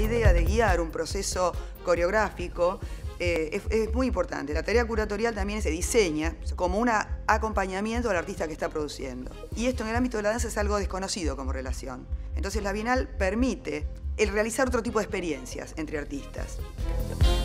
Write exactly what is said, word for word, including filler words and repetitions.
idea de guiar un proceso coreográfico eh, es, es muy importante. La tarea curatorial también se diseña como un acompañamiento al artista que está produciendo. Y esto en el ámbito de la danza es algo desconocido como relación. Entonces la Bienal permite el realizar otro tipo de experiencias entre artistas.